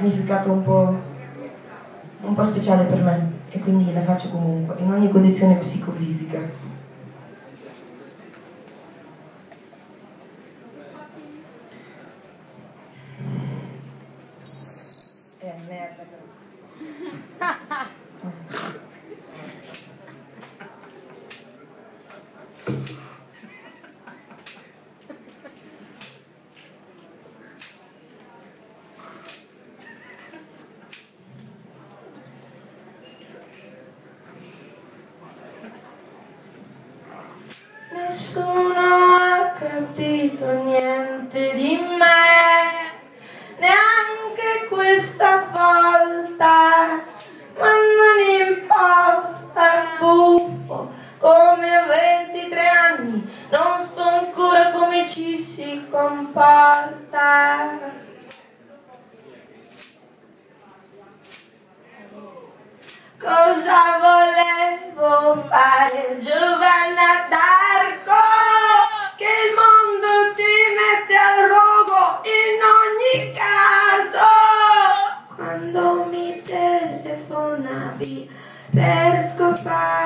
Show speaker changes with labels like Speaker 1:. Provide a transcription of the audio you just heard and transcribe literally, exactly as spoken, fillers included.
Speaker 1: significato un po', un po' speciale per me e quindi la faccio comunque, in ogni condizione psicofisica. Eh, merda però. Nessuno ha capito niente di me, neanche questa volta, ma non importa, buffo, come a ventitré anni, non so ancora come ci si comporta. Cosa volevo fare, Giovanna d'Arco? Che il mondo ti mette al rogo in ogni caso. Quando mi telefonavi per scopare